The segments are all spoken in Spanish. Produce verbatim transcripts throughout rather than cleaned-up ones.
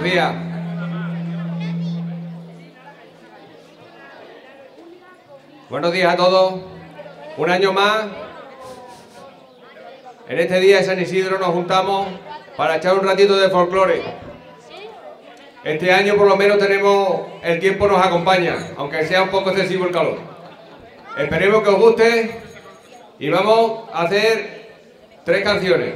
días. Buenos días a todos. Un año más. En este día de San Isidro nos juntamos para echar un ratito de folclore. Este año por lo menos tenemos, el tiempo nos acompaña, aunque sea un poco excesivo el calor. Esperemos que os guste y vamos a hacer tres canciones.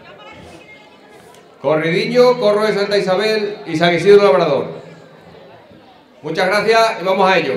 Corridillo, Corro de Santa Isabel y San Isidro Labrador. Muchas gracias y vamos a ello.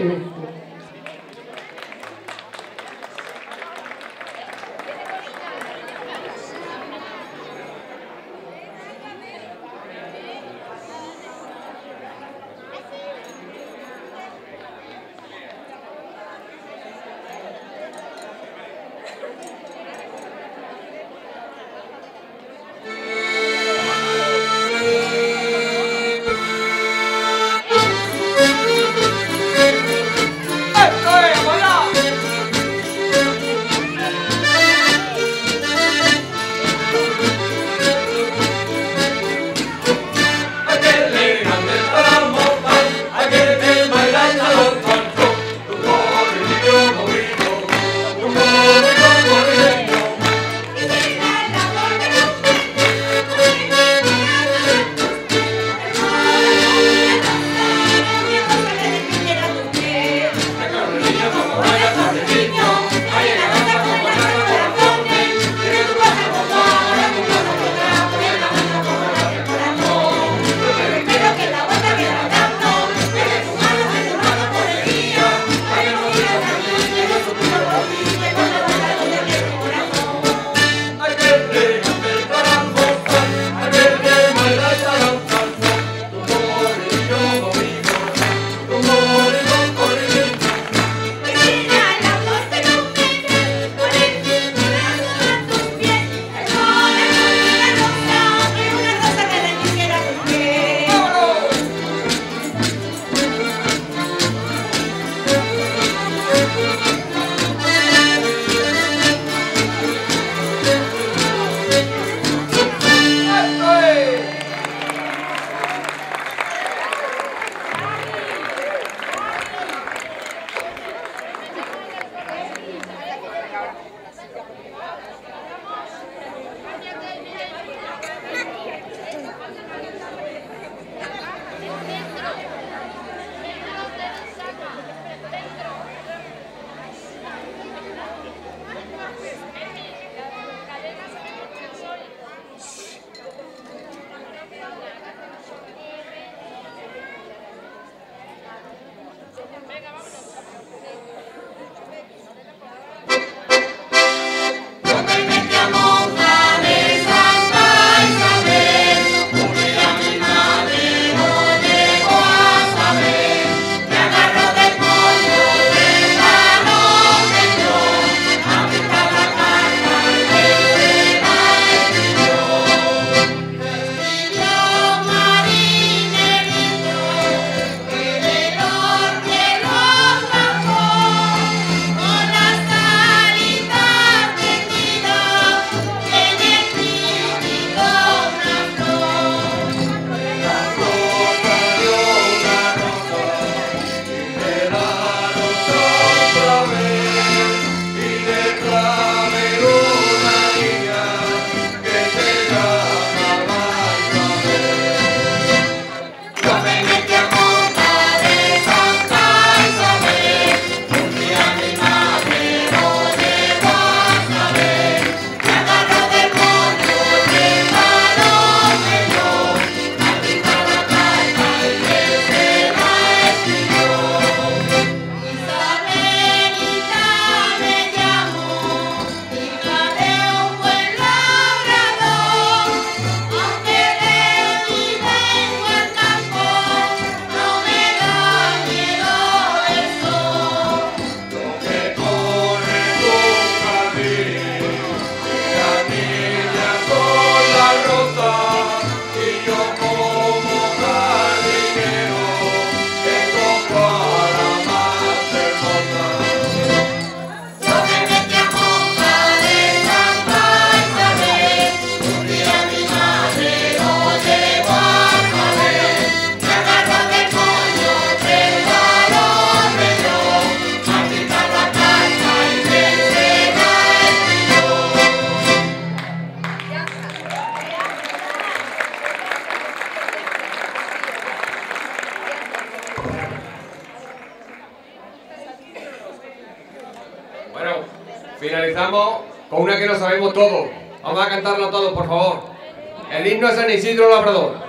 finalizamos con una que no sabemos todos. Vamos a cantarlo todos, por favor. El himno de San Isidro Labrador.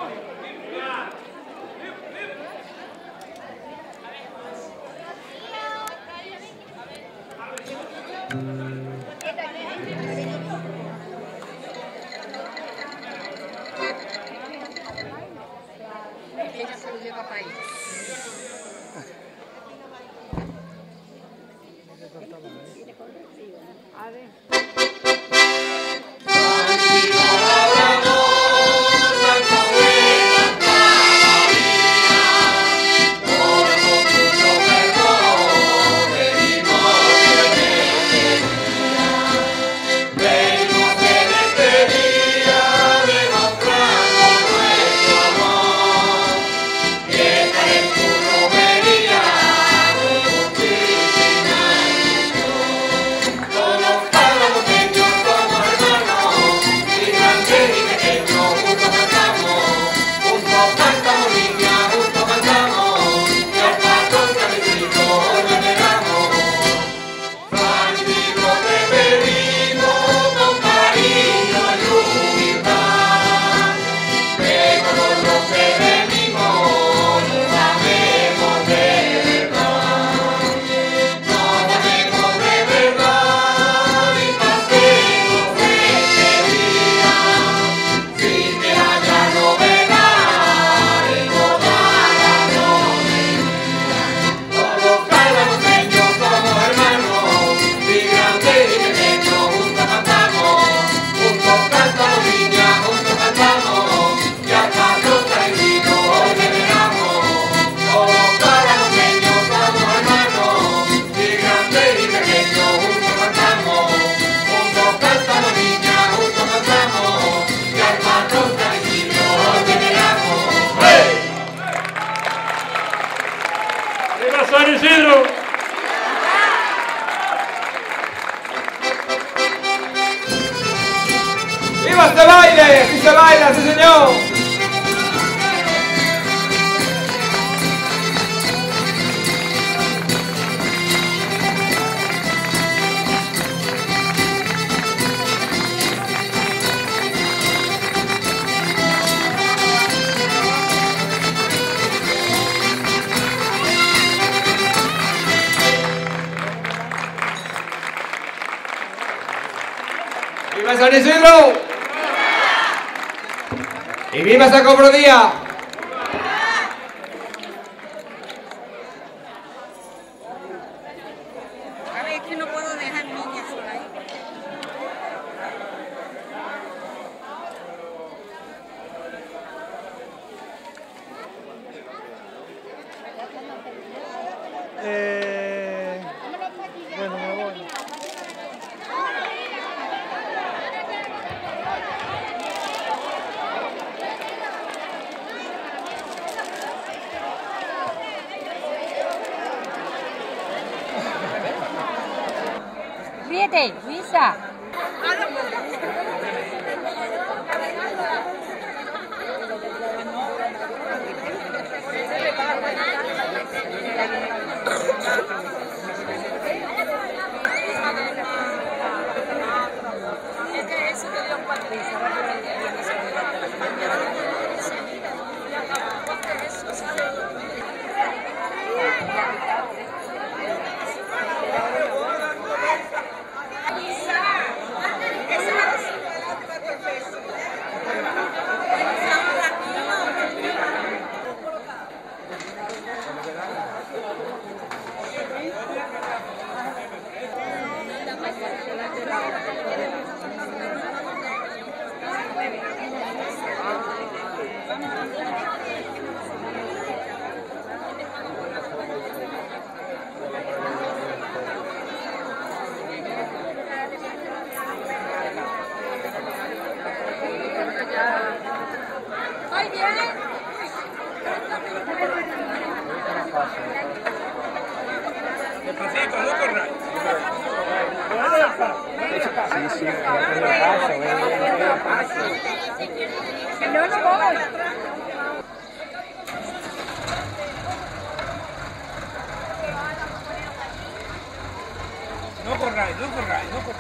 Ella se lo lleva para ahí. A ver. San Isidro. ¡Viva este baile! ¡Sí se baila, sí señor! ¡Viva San Isidro! ¡Y viva esa cofradía! A ver, es que no puedo dejar niñas por ahí. Eh, bueno, me voy. Ríete, Luisa. Muy bien. Despacito, no corras. Sí, sí, paso, No, no voy. No corráis, no corráis, no corráis.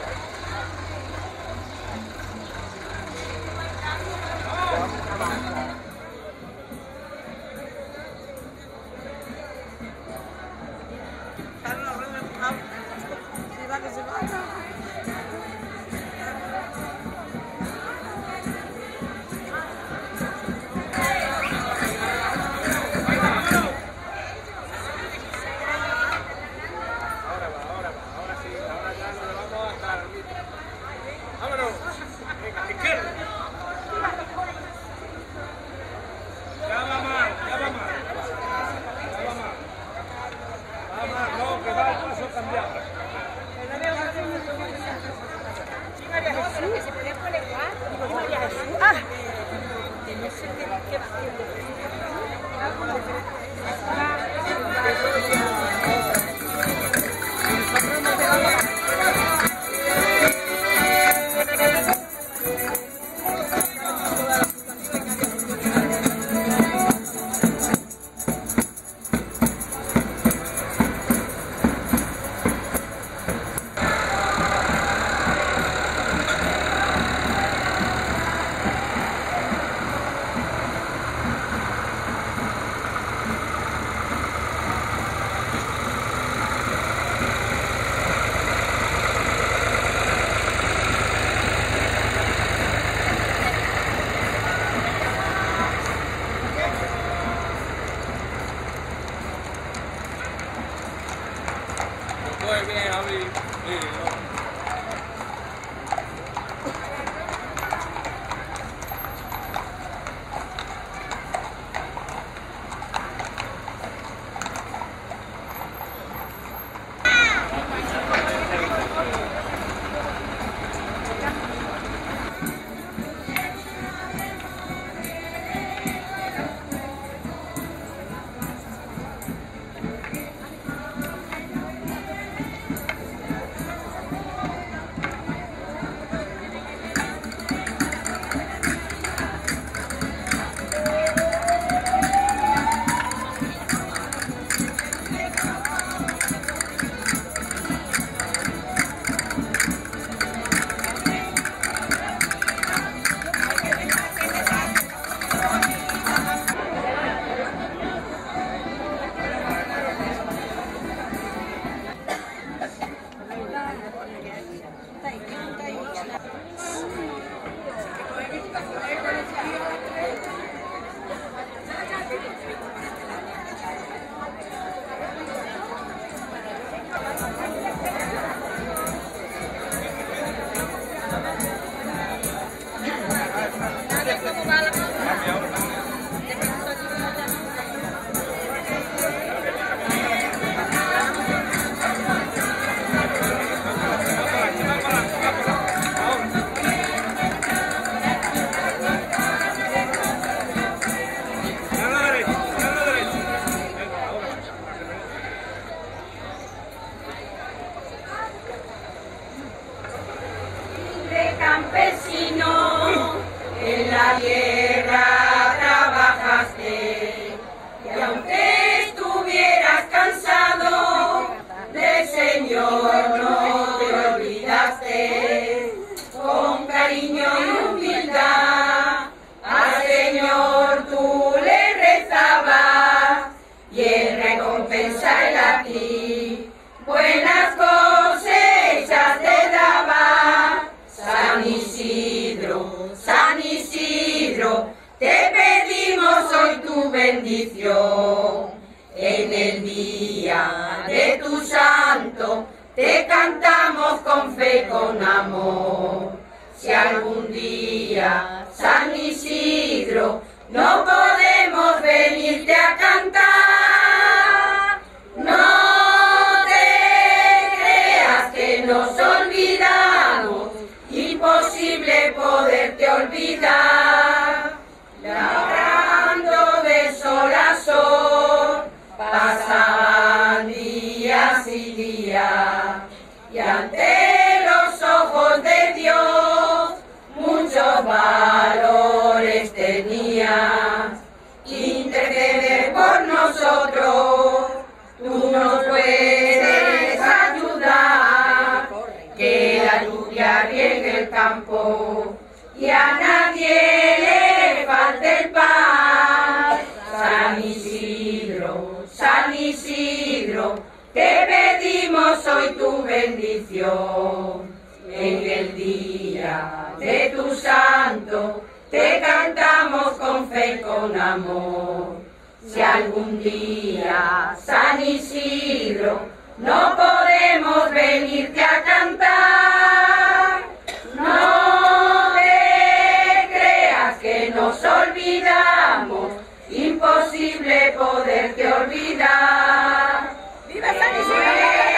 no te olvidaste, con cariño y humildad, al Señor tú le rezabas, y en recompensa él a ti buenas cosechas te daba. San Isidro, San Isidro, te pedimos hoy tu bendición. En el día de tu santo te cantamos con fe, con amor. Si algún día, San Isidro, no podemos venirte a cantar, no te creas que nos olvidamos, imposible poderte olvidar. Labrando de sol a sol, pasaban días y días, y ante los ojos de Dios muchos valores tenías. Intercede por nosotros, tú nos puedes ayudar, que la lluvia riegue el campo y a nadie le falte el pan. San Isidro, San Isidro, te pedimos hoy tu bendición. En el día de tu santo te cantamos con fe y con amor. Si algún día, San Isidro, no podemos venirte a cantar, no te creas que nos olvidamos, imposible poderte olvidar. ¡Viva San Isidro!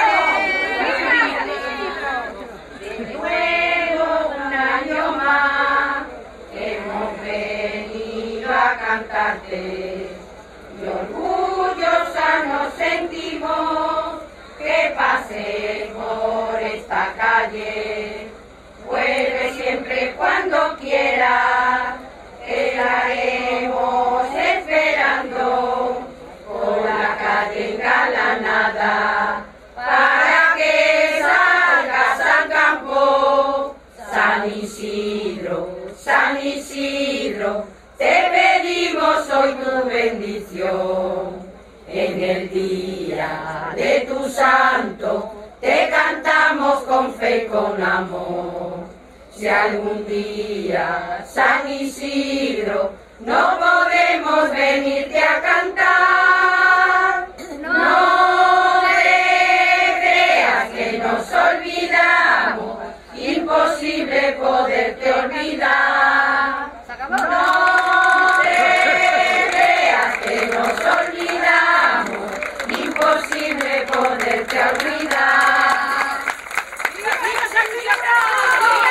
De nuevo un año más hemos venido a cantarte, y orgullosa nos sentimos que pase por esta calle. Vuelve siempre cuando quieras, te estaremos esperando por la calle engalanada, para que salgas al campo. San Isidro, San Isidro, te pedimos hoy tu bendición. En el día de tu santo te cantamos con fe y con amor. Si algún día, San Isidro, no podemos venirte a cantar, no te creas que nos olvidamos, imposible poderte olvidar. No te creas que nos olvidamos, imposible poderte olvidar. ¡Viva, viva San Isidro!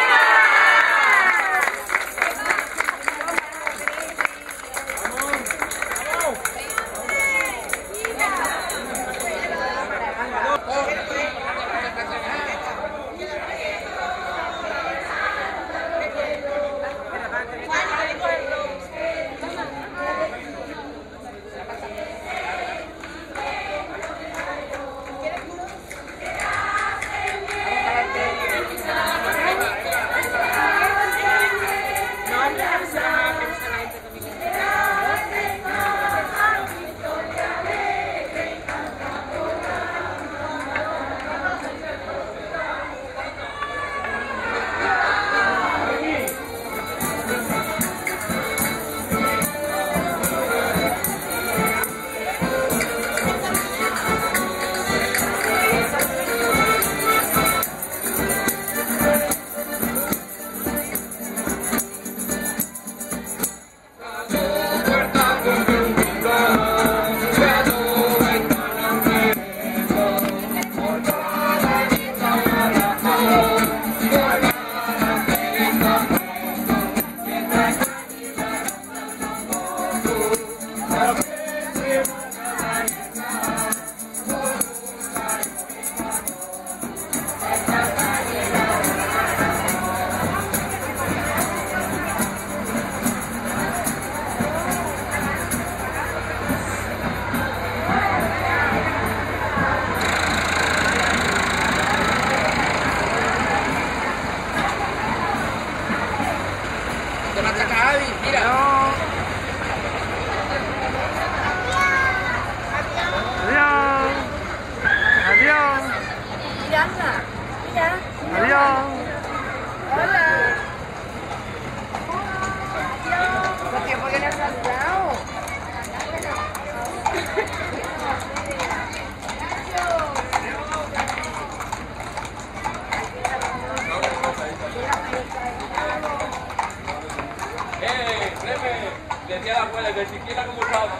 Decía la abuela que siquiera como estaba.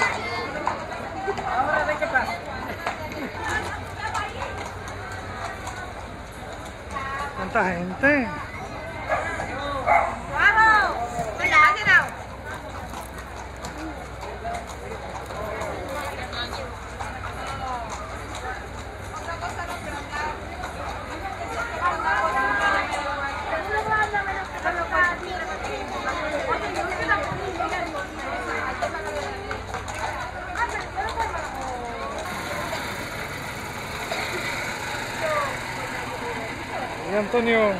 Ahora, ¿de qué pasa? ¿Cuánta gente? ¡Vamos! ¡Venga, ha llegado! Y Antonio.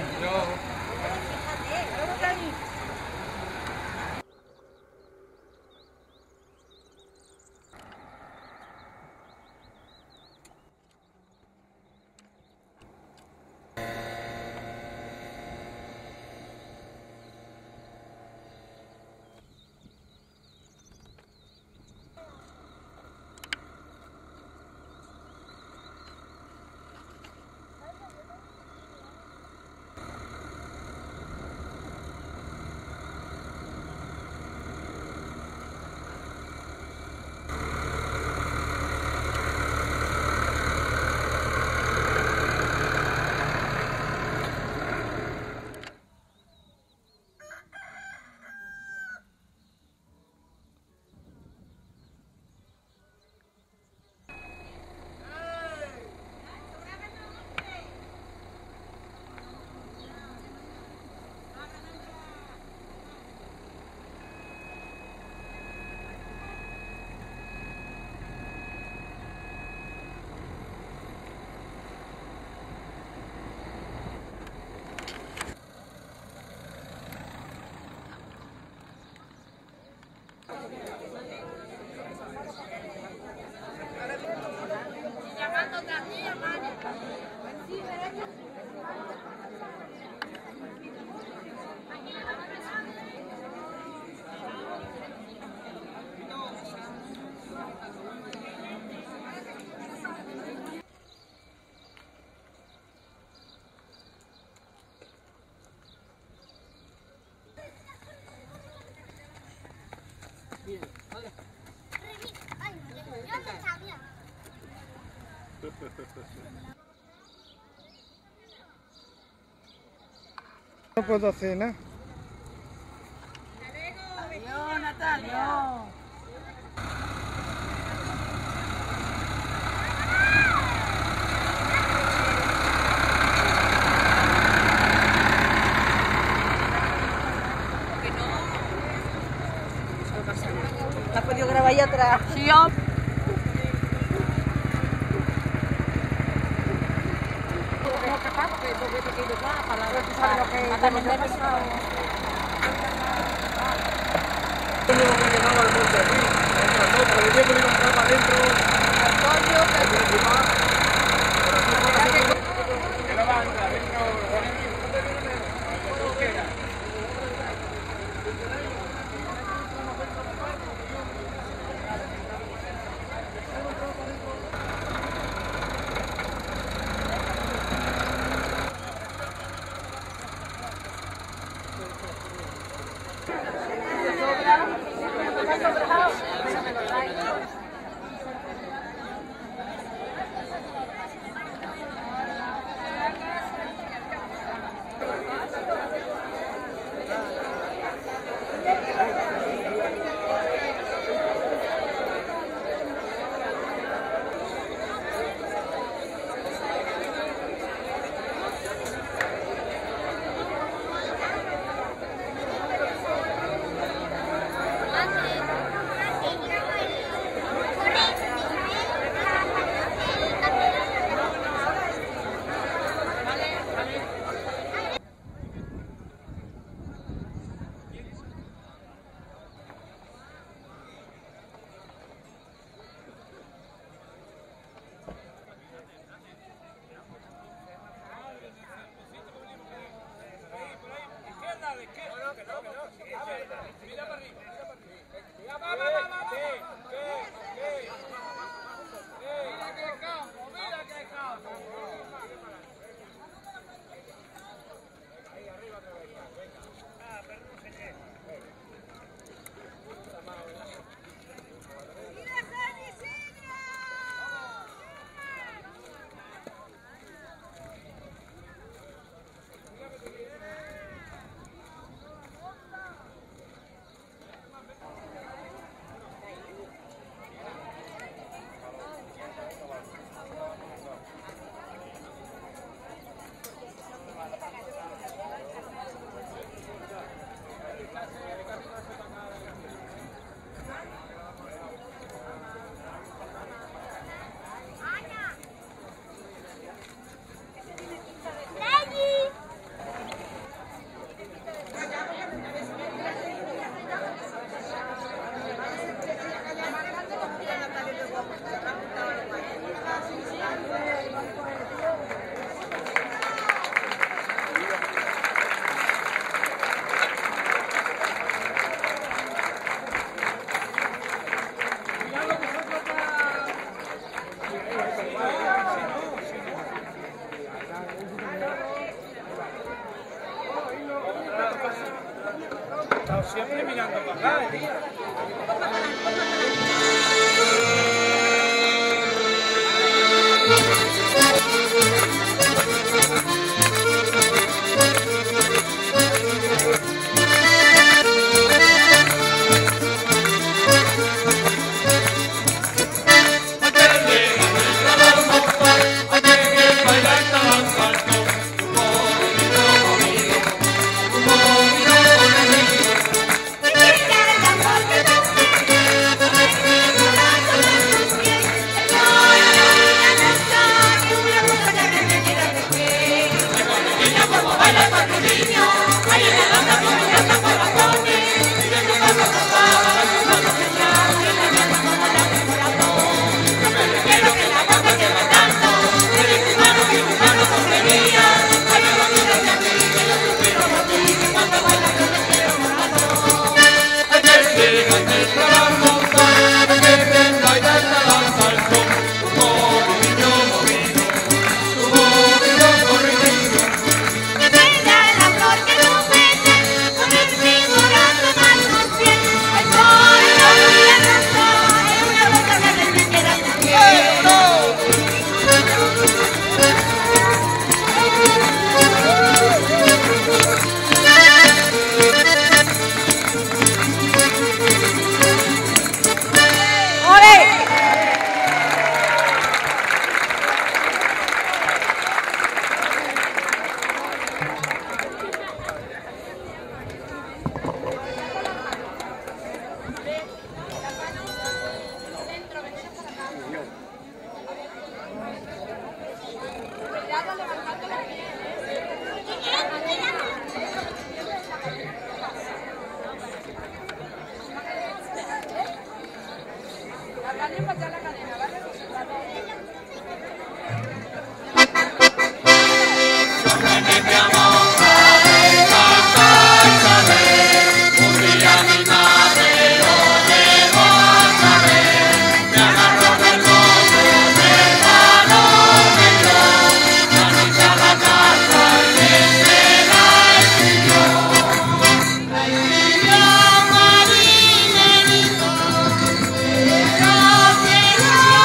No puedo hacer nada. Adiós, Natalia. ¿Has podido grabar ahí atrás? Sí, yo. Yeah.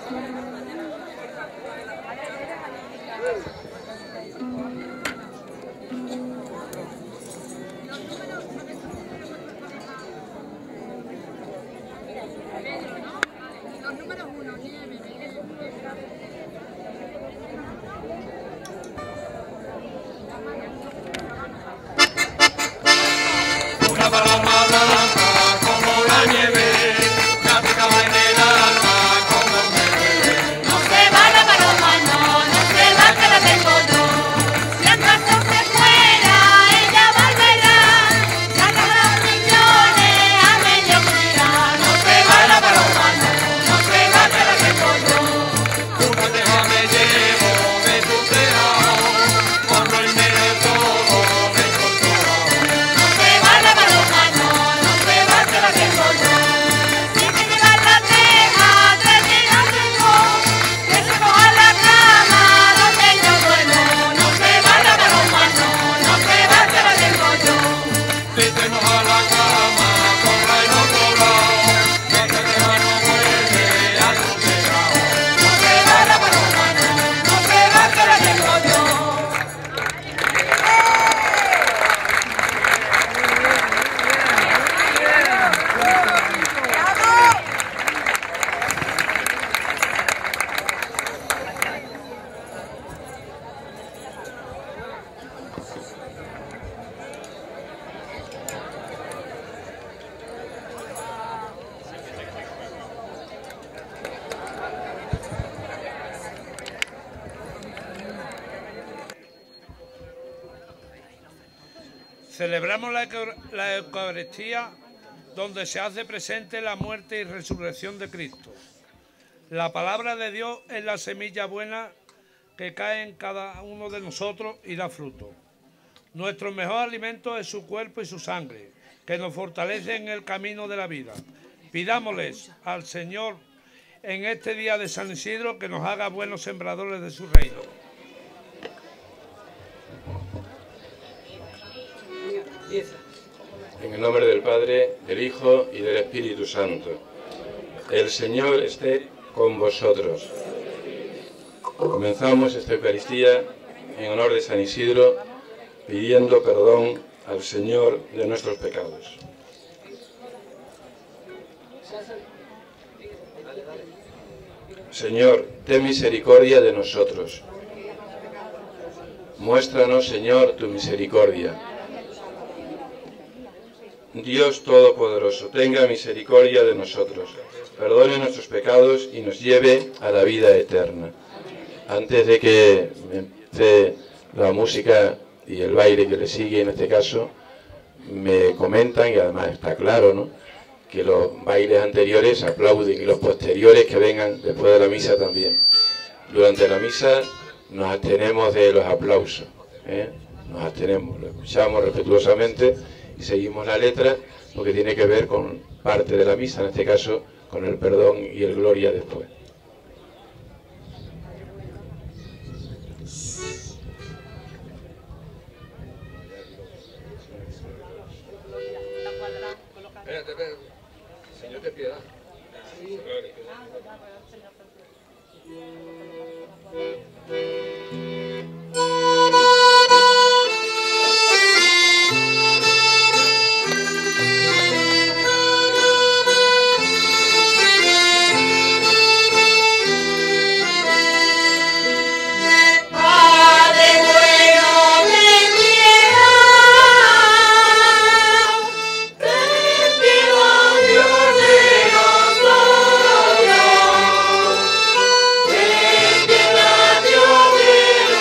Una paloma blanca como la nieve, me aplicaba en el alma como un bebé. No se va la paloma, no, no se va que la tengo yo. Si acaso se fuera, ella volverá. Ya no los millones a mediocridad. No se va la paloma, no, no se va que la tengo yo. Una teja me llevo de tu tejado, cuando el medio todo me controla. No se va la paloma, no, no se va que la tengo yo. Si me llevan la teja, tres días tengo. Que se coja la cama donde yo duermo. No se va la paloma, no, no se va que la tengo yo. Si te moja la cama, compra en otro lado, que te deja no vuelve a tu tejado. No se va la paloma, no, no se va que la tengo yo. Celebramos la, Eucar- la Eucaristía, donde se hace presente la muerte y resurrección de Cristo. La palabra de Dios es la semilla buena que cae en cada uno de nosotros y da fruto. Nuestro mejor alimento es su cuerpo y su sangre, que nos fortalece en el camino de la vida. Pidámosles al Señor en este día de San Isidro que nos haga buenos sembradores de su reino. En el nombre del Padre, del Hijo y del Espíritu Santo. El Señor esté con vosotros. Comenzamos esta Eucaristía en honor de San Isidro, pidiendo perdón al Señor de nuestros pecados. Señor, ten misericordia de nosotros. Muéstranos, Señor, tu misericordia. Dios Todopoderoso, tenga misericordia de nosotros, perdone nuestros pecados y nos lleve a la vida eterna. Antes de que empiece la música y el baile que le sigue, en este caso, me comentan, y además está claro, ¿no?, que los bailes anteriores aplauden y los posteriores que vengan después de la misa también. Durante la misa nos abstenemos de los aplausos, ¿eh? Nos abstenemos, lo escuchamos respetuosamente y seguimos la letra, porque tiene que ver con parte de la misa, en este caso con el perdón y el gloria después. Espérate, espérate. Señor, te piedad. Padre bueno de piedad, ten piedad Dios de nosotros, ten piedad Dios de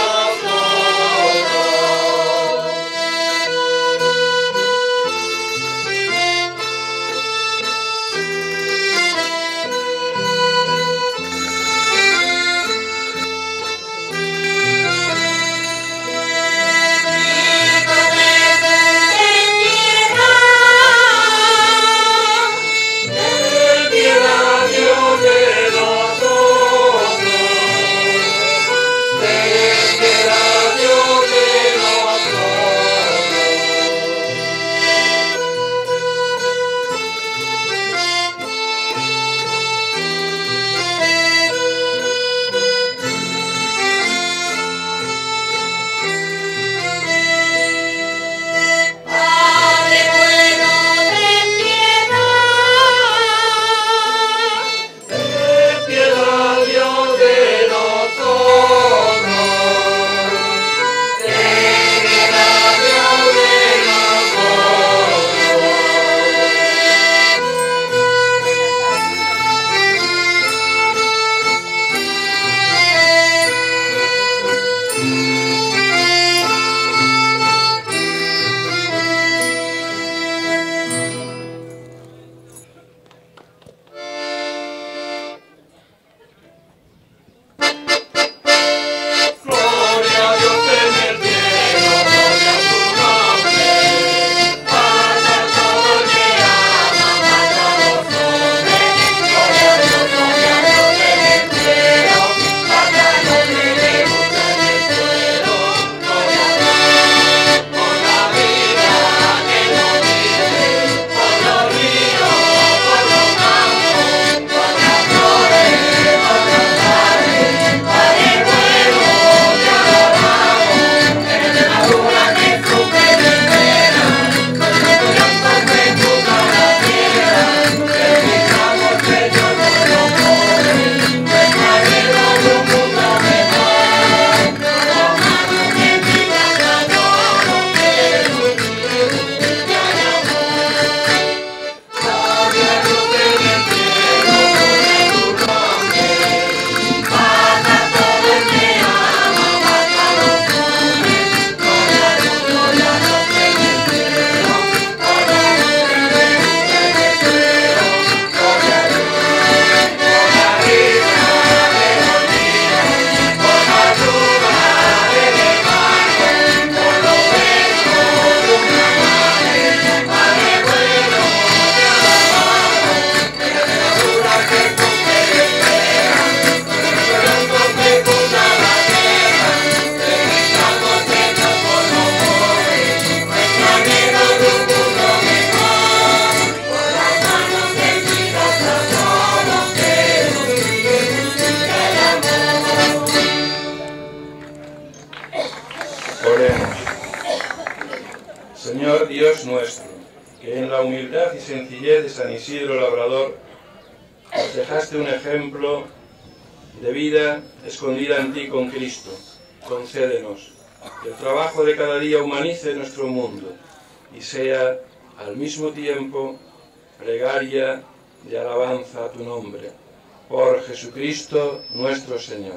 Dios nuestro, que en la humildad y sencillez de San Isidro Labrador nos dejaste un ejemplo de vida escondida en ti con Cristo. Concédenos que el trabajo de cada día humanice nuestro mundo y sea al mismo tiempo plegaria de alabanza a tu nombre. Por Jesucristo nuestro Señor.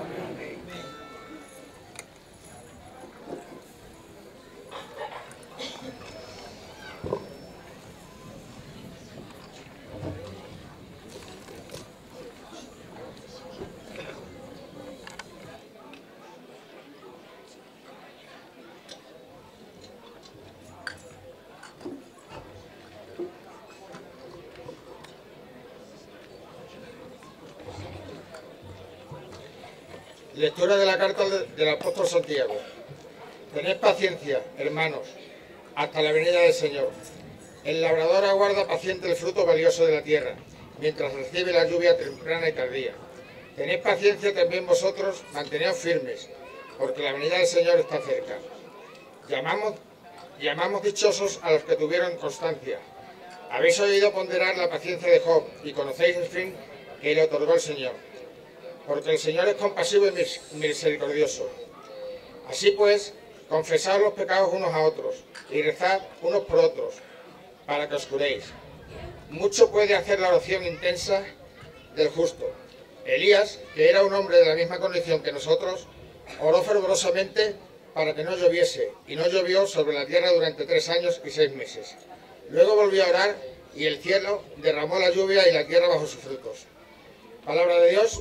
Lectura de la carta del apóstol Santiago. Tened paciencia, hermanos, hasta la venida del Señor. El labrador aguarda paciente el fruto valioso de la tierra, mientras recibe la lluvia temprana y tardía. Tened paciencia también vosotros, manteneos firmes, porque la venida del Señor está cerca. Llamamos, llamamos dichosos a los que tuvieron constancia. Habéis oído ponderar la paciencia de Job y conocéis el fin que le otorgó el Señor. Porque el Señor es compasivo y misericordioso. Así pues, confesad los pecados unos a otros y rezad unos por otros, para que os curéis. Mucho puede hacer la oración intensa del justo. Elías, que era un hombre de la misma condición que nosotros, oró fervorosamente para que no lloviese, y no llovió sobre la tierra durante tres años y seis meses. Luego volvió a orar, y el cielo derramó la lluvia y la tierra bajo sus frutos. Palabra de Dios.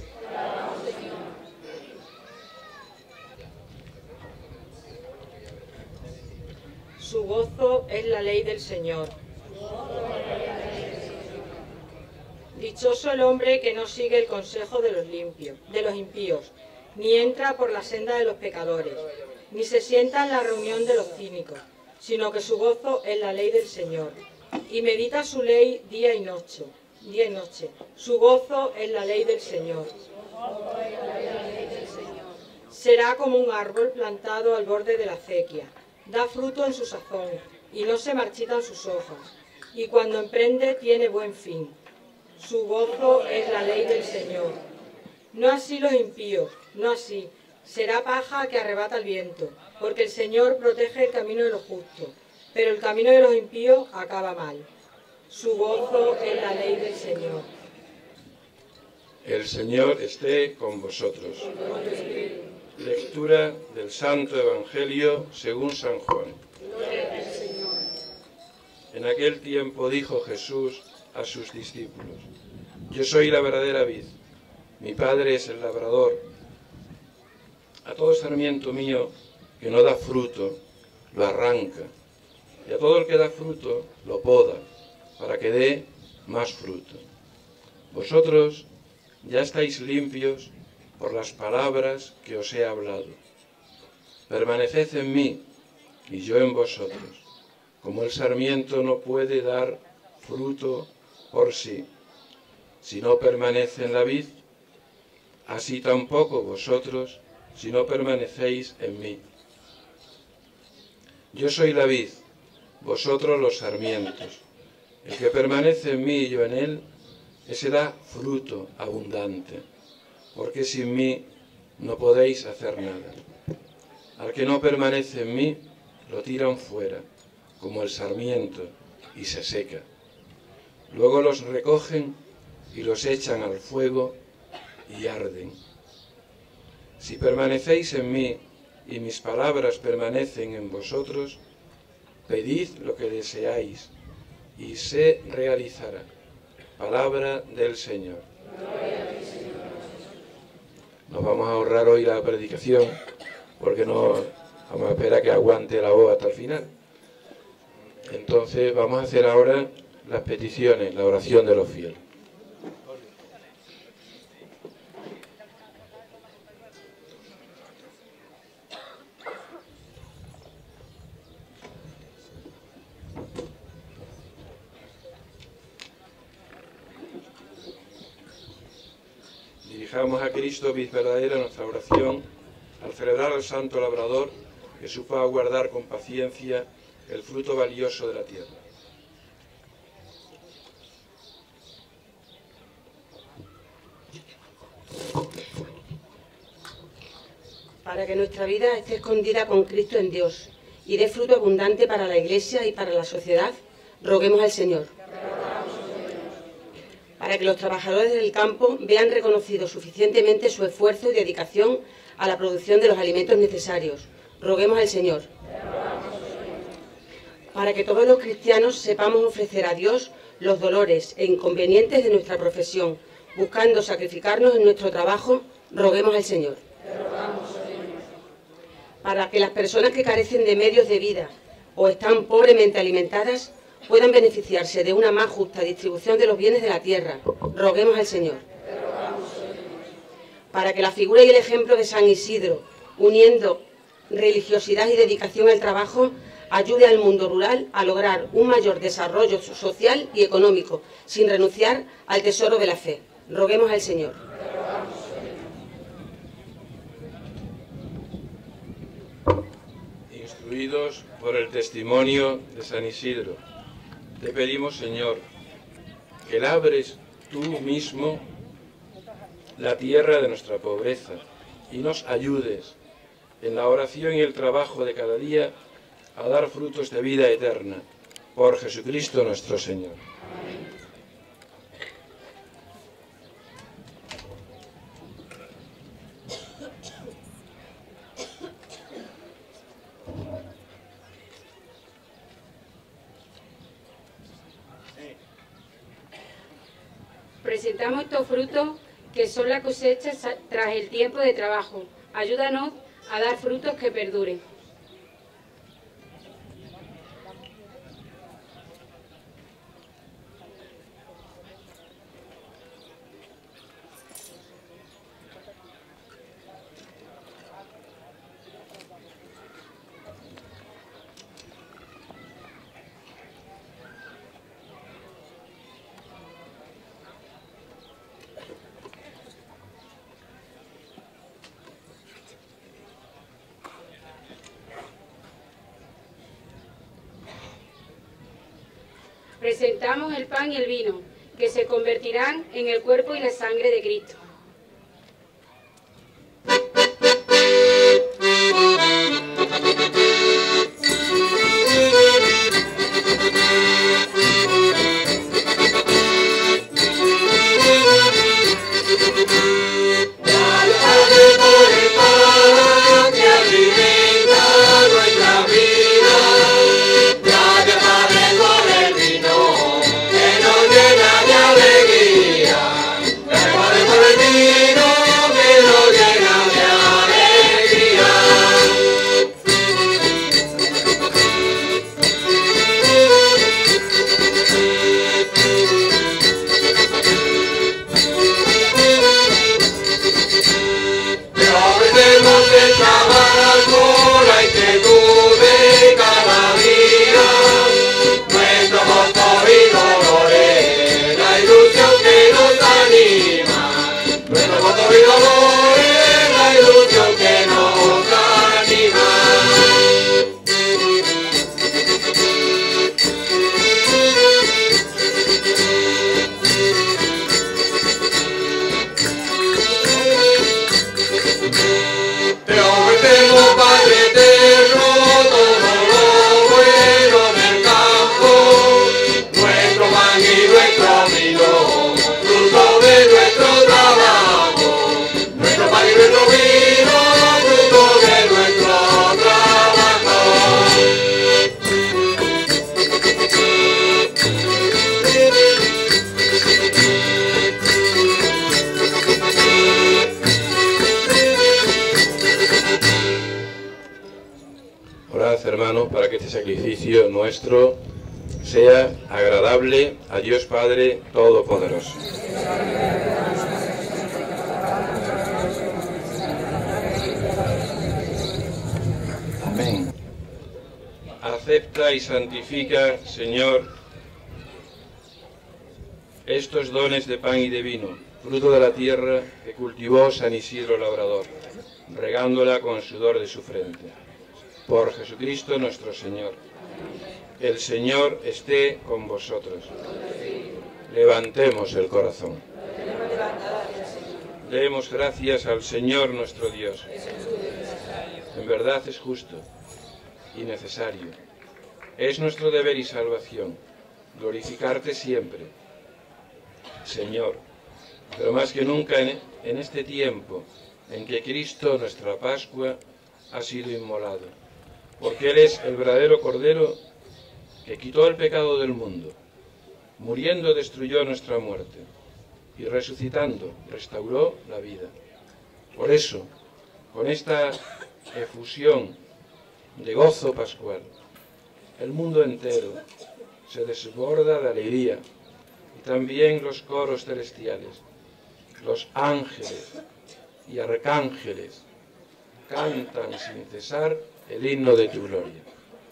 Su gozo es la ley del Señor. Dichoso el hombre que no sigue el consejo de los limpios, de los impíos, ni entra por la senda de los pecadores, ni se sienta en la reunión de los cínicos, sino que su gozo es la ley del Señor, y medita su ley día y noche. Día y noche. Su gozo es la ley del Señor. Será como un árbol plantado al borde de la acequia. Da fruto en su sazón, y no se marchitan sus hojas. Y cuando emprende tiene buen fin. Su gozo es la ley del Señor. No así los impíos, no así. Será paja que arrebata el viento, porque el Señor protege el camino de los justos, pero el camino de los impíos acaba mal. Su gozo es la ley del Señor. El Señor esté con vosotros. Lectura del Santo Evangelio según San Juan. En aquel tiempo dijo Jesús a sus discípulos: Yo soy la verdadera vid, mi Padre es el labrador. A todo sarmiento mío que no da fruto, lo arranca, y a todo el que da fruto, lo poda, para que dé más fruto. Vosotros ya estáis limpios por las palabras que os he hablado. Permaneced en mí, y yo en vosotros. Como el sarmiento no puede dar fruto por sí, si no permanece en la vid, así tampoco vosotros, si no permanecéis en mí. Yo soy la vid, vosotros los sarmientos. El que permanece en mí y yo en él, ese da fruto abundante, porque sin mí no podéis hacer nada. Al que no permanece en mí, lo tiran fuera, como el sarmiento, y se seca. Luego los recogen y los echan al fuego y arden. Si permanecéis en mí y mis palabras permanecen en vosotros, pedid lo que deseáis y se realizará. Palabra del Señor. Nos vamos a ahorrar hoy la predicación porque no vamos a esperar a que aguante la voz hasta el final. Entonces vamos a hacer ahora las peticiones, la oración de los fieles. Dirijamos a Cristo, vid verdadera, nuestra oración al celebrar al Santo Labrador, que supo aguardar con paciencia el fruto valioso de la tierra. Para que nuestra vida esté escondida con Cristo en Dios y dé fruto abundante para la Iglesia y para la sociedad, roguemos al Señor. Para que los trabajadores del campo vean reconocido suficientemente su esfuerzo y dedicación a la producción de los alimentos necesarios, roguemos al Señor. Para que todos los cristianos sepamos ofrecer a Dios los dolores e inconvenientes de nuestra profesión, buscando sacrificarnos en nuestro trabajo, roguemos al Señor. Para que las personas que carecen de medios de vida o están pobremente alimentadas puedan beneficiarse de una más justa distribución de los bienes de la tierra, roguemos al Señor. Para que la figura y el ejemplo de San Isidro, uniendo religiosidad y dedicación al trabajo, ayude al mundo rural a lograr un mayor desarrollo social y económico, sin renunciar al tesoro de la fe, roguemos al Señor. Instruidos por el testimonio de San Isidro, te pedimos, Señor, que labres tú mismo la tierra de nuestra pobreza y nos ayudes en la oración y el trabajo de cada día a dar frutos de vida eterna, por Jesucristo nuestro Señor. Presentamos estos frutos que son la cosecha tras el tiempo de trabajo. Ayúdanos a dar frutos que perduren. Presentamos el pan y el vino, que se convertirán en el cuerpo y la sangre de Cristo. Hermanos, para que este sacrificio nuestro sea agradable a Dios Padre Todopoderoso. Amén. Acepta y santifica, Señor, estos dones de pan y de vino, fruto de la tierra que cultivó San Isidro Labrador, regándola con el sudor de su frente. Por Jesucristo nuestro Señor. El Señor esté con vosotros. Levantemos el corazón. Demos gracias al Señor nuestro Dios. En verdad es justo y necesario. Es nuestro deber y salvación glorificarte siempre, Señor, pero más que nunca en, en este tiempo en que Cristo, nuestra Pascua, ha sido inmolado, porque Él es el verdadero Cordero que quitó el pecado del mundo, muriendo destruyó nuestra muerte, y resucitando restauró la vida. Por eso, con esta efusión de gozo pascual, el mundo entero se desborda de alegría, y también los coros celestiales, los ángeles y arcángeles cantan sin cesar el himno de tu gloria.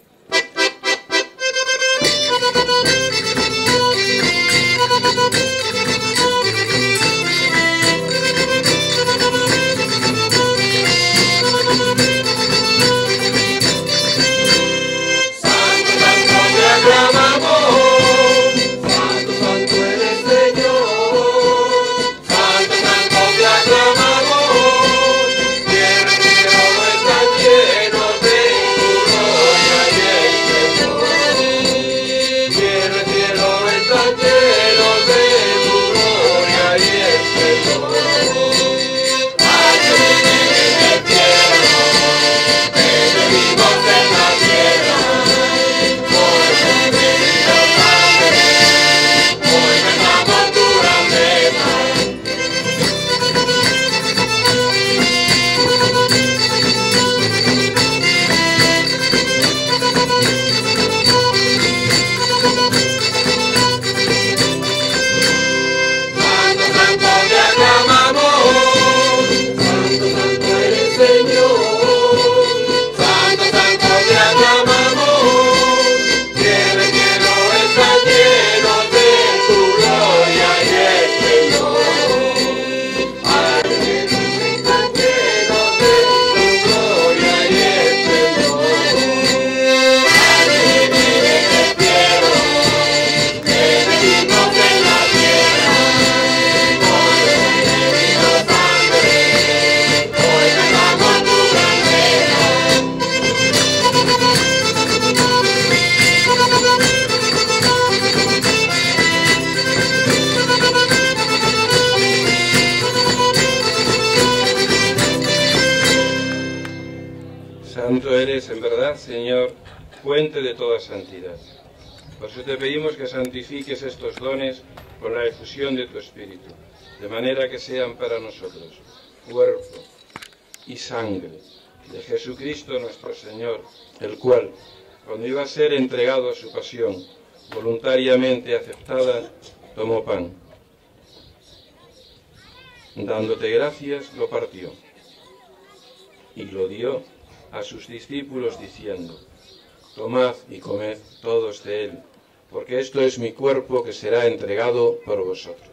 Santo eres en verdad, Señor, fuente de toda santidad. Por eso te pedimos que santifiques estos dones con la efusión de tu Espíritu, de manera que sean para nosotros cuerpo y sangre de Jesucristo nuestro Señor, el cual, cuando iba a ser entregado a su pasión, voluntariamente aceptada, tomó pan. Dándote gracias, lo partió y lo dio a sus discípulos diciendo: tomad y comed todos de él, porque esto es mi cuerpo que será entregado por vosotros.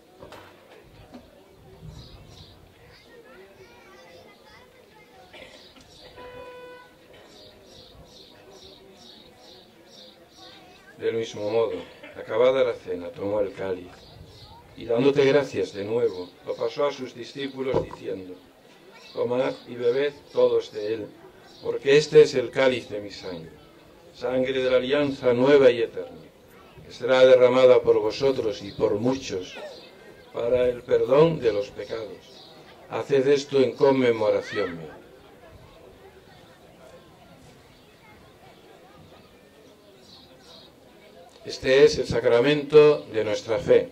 Del mismo modo, acabada la cena, tomó el cáliz y dándote gracias de nuevo, lo pasó a sus discípulos diciendo: tomad y bebed todos de él, porque este es el cáliz de mi sangre, sangre de la alianza nueva y eterna, que será derramada por vosotros y por muchos para el perdón de los pecados. Haced esto en conmemoración mía. Este es el sacramento de nuestra fe.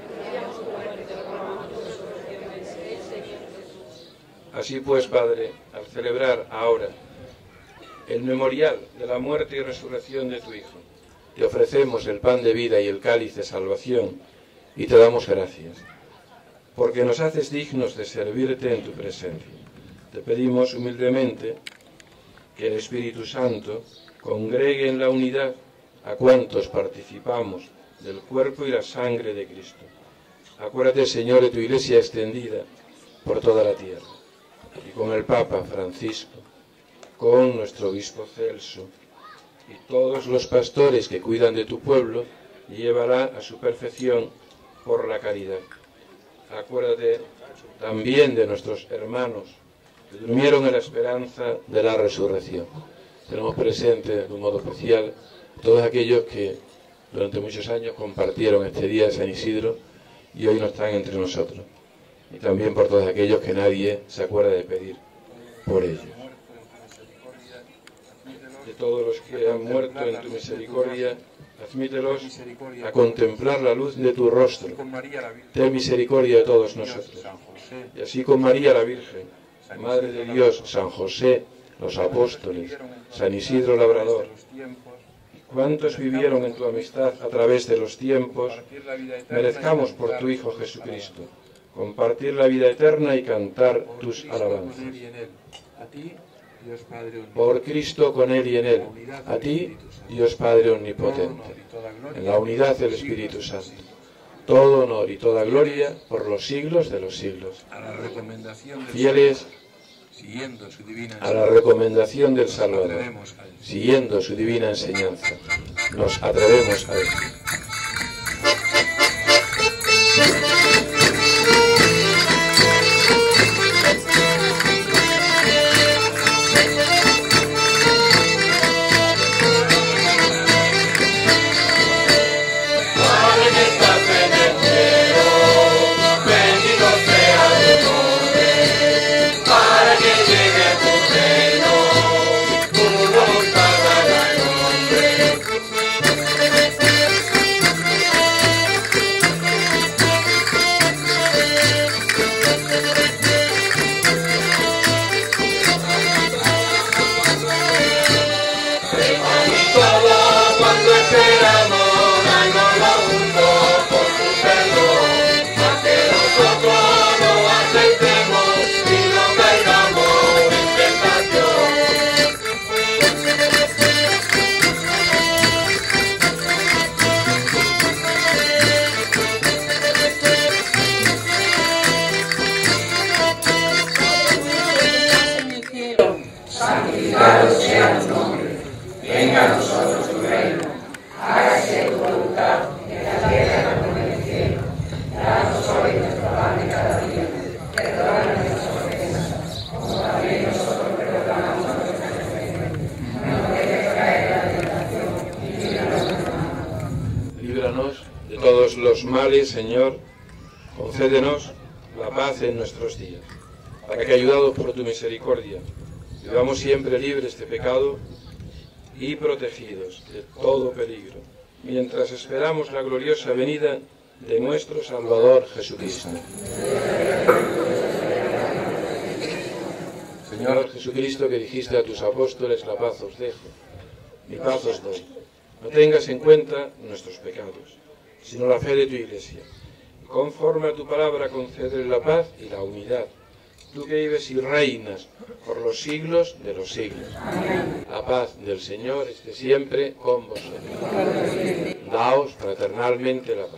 Así pues, Padre, al celebrar ahora el memorial de la muerte y resurrección de tu Hijo, te ofrecemos el pan de vida y el cáliz de salvación y te damos gracias, porque nos haces dignos de servirte en tu presencia. Te pedimos humildemente que el Espíritu Santo congregue en la unidad a cuantos participamos del cuerpo y la sangre de Cristo. Acuérdate, Señor, de tu Iglesia extendida por toda la tierra, y con el Papa Francisco, con nuestro obispo Celso y todos los pastores que cuidan de tu pueblo, y llevará a su perfección por la caridad. Acuérdate también de nuestros hermanos que durmieron en la esperanza de la resurrección. Tenemos presente de un modo especial todos aquellos que durante muchos años compartieron este día de San Isidro y hoy no están entre nosotros. Y también por todos aquellos que nadie se acuerda de pedir por ellos. De todos los que han muerto en tu misericordia, admítelos a contemplar la luz de tu rostro. Ten misericordia de todos nosotros. Y así con María la Virgen, Madre de Dios, San José, los apóstoles, San Isidro Labrador, cuántos vivieron en tu amistad a través de los tiempos, merezcamos por tu Hijo Jesucristo compartir la vida eterna y cantar tus alabanzas. Por Cristo, con Él y en Él, a ti, Dios Padre Omnipotente, en la unidad del Espíritu Santo, todo honor y toda gloria por los siglos de los siglos. Fieles a la recomendación del Salvador, siguiendo su divina enseñanza, nos atrevemos a decir: santificado sea tu nombre, venga a nosotros tu reino, hágase tu voluntad en la tierra como en el cielo. Danos hoy nuestro pan de cada día, perdona nuestras ofensas, como también nosotros perdonamos a nuestros ofensores. No nos dejes caer en la tentación y líbranos del mal. Líbranos de todos los males, Señor, concédenos la paz en nuestros días, para que, ayudados por tu misericordia, vivamos siempre libres de pecado y protegidos de todo peligro, mientras esperamos la gloriosa venida de nuestro Salvador Jesucristo. Señor Jesucristo, que dijiste a tus apóstoles: la paz os dejo, mi paz os doy. No tengas en cuenta nuestros pecados, sino la fe de tu Iglesia. Y conforme a tu palabra, concédele la paz y la unidad. Tú que vives y reinas por los siglos de los siglos. La paz del Señor esté siempre con vosotros. Daos fraternalmente la paz.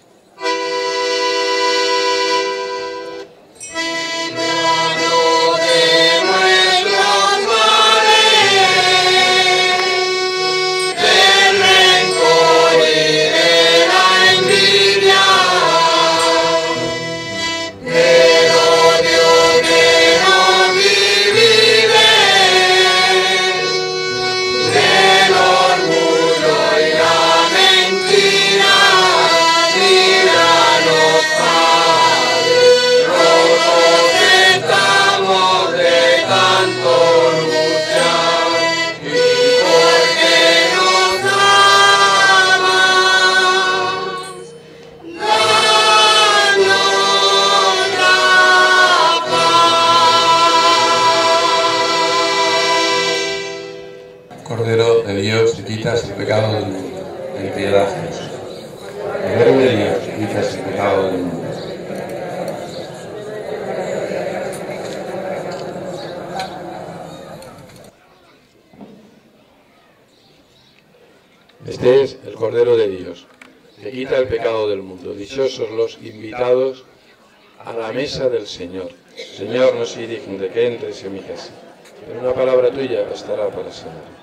Cordero de Dios, que quitas el pecado del mundo, ten piedad, Jesús. Cordero de Dios, que quitas el pecado del mundo. Este es el Cordero de Dios, que quita el pecado del mundo. Dichosos los invitados a la mesa del Señor. Señor, no soy digno de que entres en mi casa, pero una palabra tuya bastará para sanar.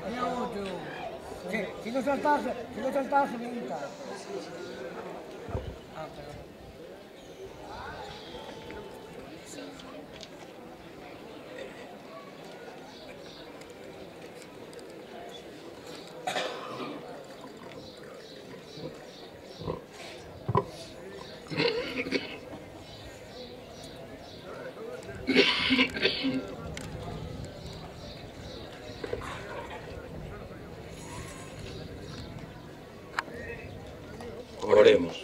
Si no saltase, si no saltase, nunca. Oremos.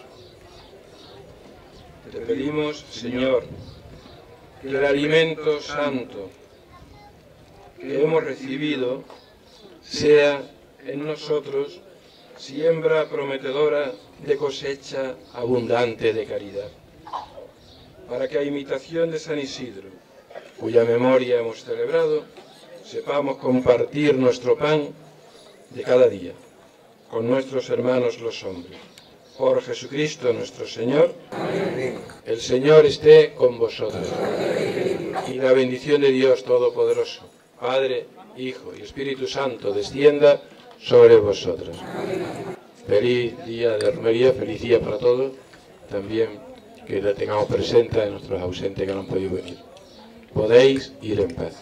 Te pedimos, Señor, que el alimento santo que hemos recibido sea en nosotros siembra prometedora de cosecha abundante de caridad, para que a imitación de San Isidro, cuya memoria hemos celebrado, sepamos compartir nuestro pan de cada día con nuestros hermanos los hombres. Por Jesucristo nuestro Señor. Amén. El Señor esté con vosotros. Y la bendición de Dios Todopoderoso, Padre, Hijo y Espíritu Santo, descienda sobre vosotros. Amén. Feliz día de romería, feliz día para todos. También que la tengamos presente a nuestros ausentes que no han podido venir. Podéis ir en paz.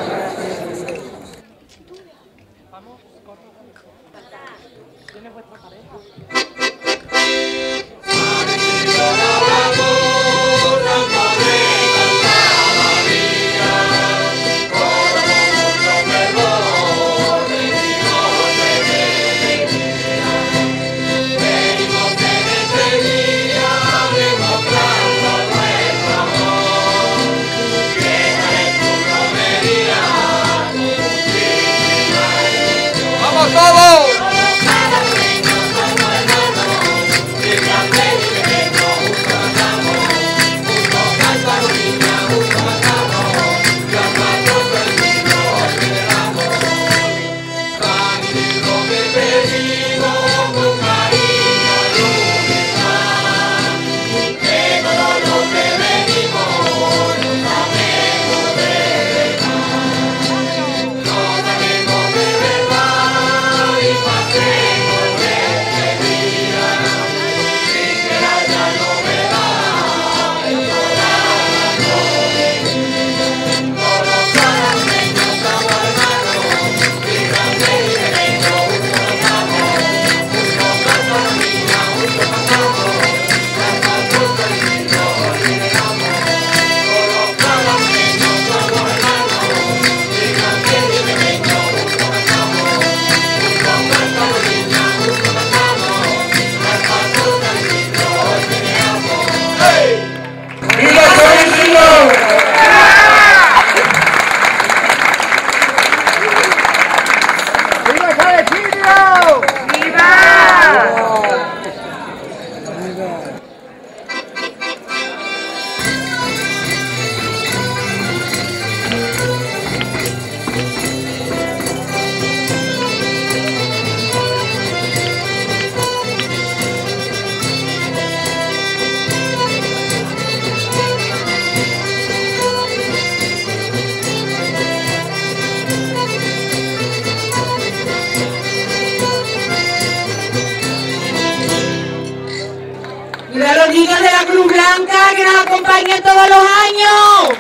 Niños de la Cruz Blanca que nos acompañan todos los años.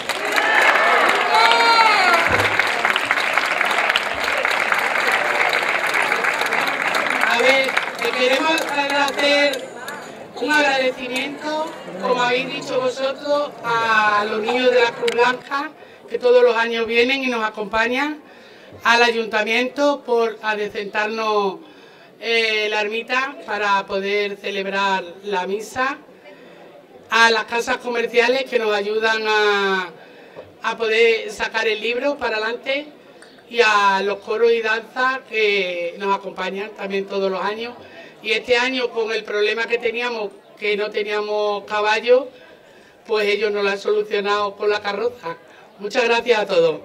A ver, te queremos hacer un agradecimiento, como habéis dicho vosotros, a los niños de la Cruz Blanca que todos los años vienen y nos acompañan, al ayuntamiento por adecentarnos eh, la ermita para poder celebrar la misa, a las casas comerciales que nos ayudan a, a poder sacar el libro para adelante y a los coros y danzas que nos acompañan también todos los años. Y este año, con el problema que teníamos, que no teníamos caballo, pues ellos nos lo han solucionado con la carroza. Muchas gracias a todos.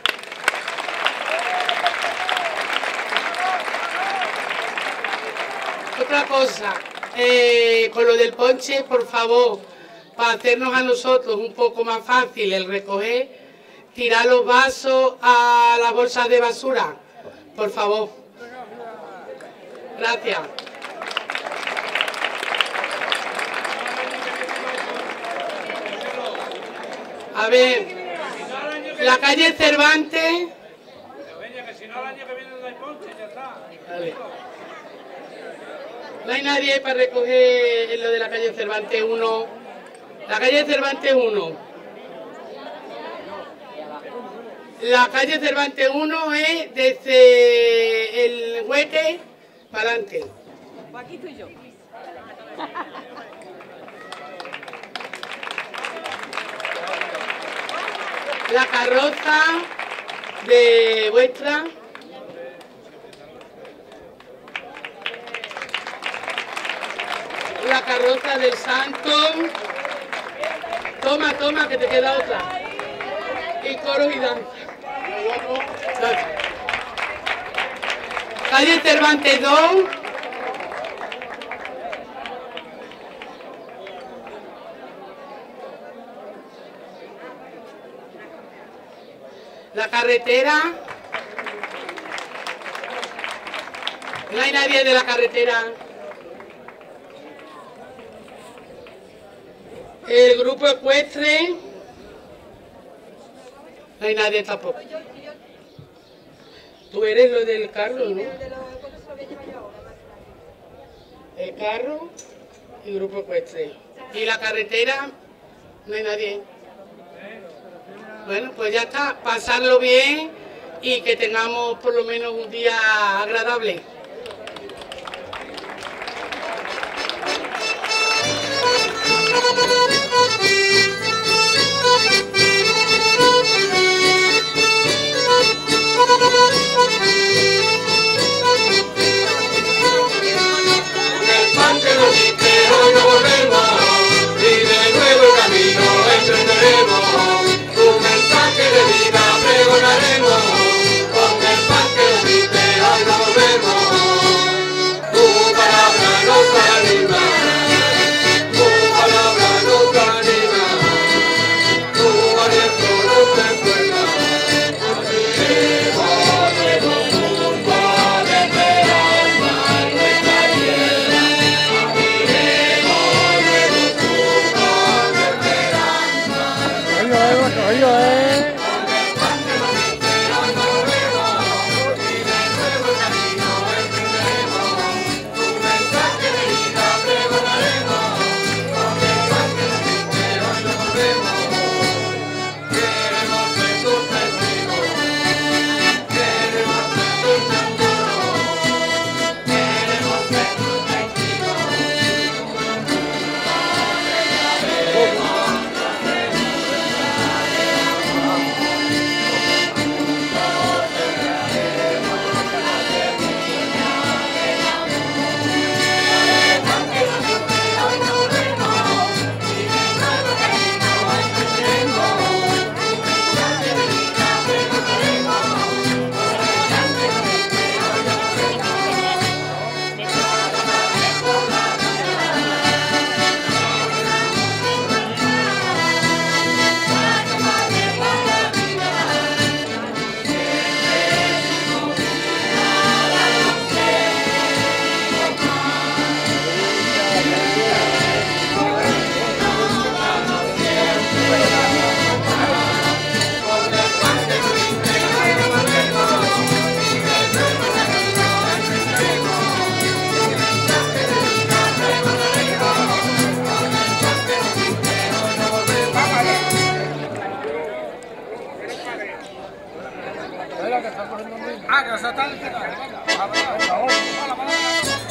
Otra cosa, eh, con lo del ponche, por favor, para hacernos a nosotros un poco más fácil el recoger, tirar los vasos a las bolsas de basura, Por favor. Gracias. A ver, la calle Cervantes. Vale. No hay nadie para recoger lo de la calle Cervantes uno. La calle Cervantes uno. La calle Cervantes uno es desde el Hueque para adelante. Aquí estoy yo. La carroza de vuestra. La carroza del Santo. Toma, toma, que te queda otra. Y coros y danza. Calle Cervantes dos. La carretera. No hay nadie de la carretera. El grupo ecuestre. No hay nadie tampoco. Tú eres lo del carro, ¿no? El carro y grupo ecuestre. Y la carretera, no hay nadie. Bueno, pues ya está. Pasarlo bien y que tengamos por lo menos un día agradable. Hoy no volvemos y de nuevo el camino emprenderemos. Tu mensaje de vida pregonaremos. Con el pan que nos diste hoy no volvemos. Tu palabra nos anima. Tu palabra nos anima. Tu aliento nos recuerda. Volvemos junto a la esperanza en nuestra tierra. Caballo, eh. Ah, que se está...